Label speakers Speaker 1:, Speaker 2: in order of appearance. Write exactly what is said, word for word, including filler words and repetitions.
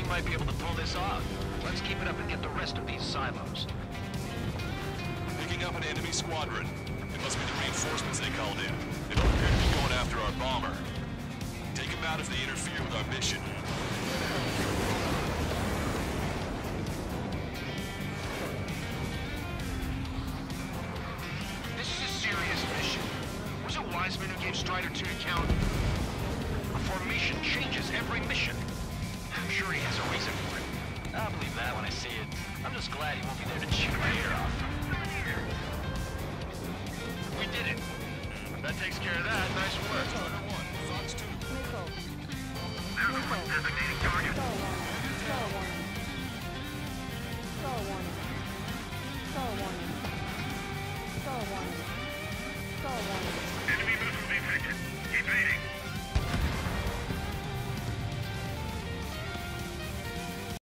Speaker 1: might be able to pull this off. Let's keep it up and get the rest of these silos.
Speaker 2: Picking up an enemy squadron. It must be the reinforcements they called in. They don't appear to be going after our bomber. Take them out if they interfere with our mission.
Speaker 1: This is a serious mission. Was it Wiseman who gave Strider two to count? A formation changes every mission. I'm sure he has a reason for it. I'll believe that when I see it. I'm just glad he won't be there to chew my ear off. We did it. That takes care of that. Nice work.
Speaker 2: Hunter one, Fox two.
Speaker 3: Missile.
Speaker 1: There's one designating target.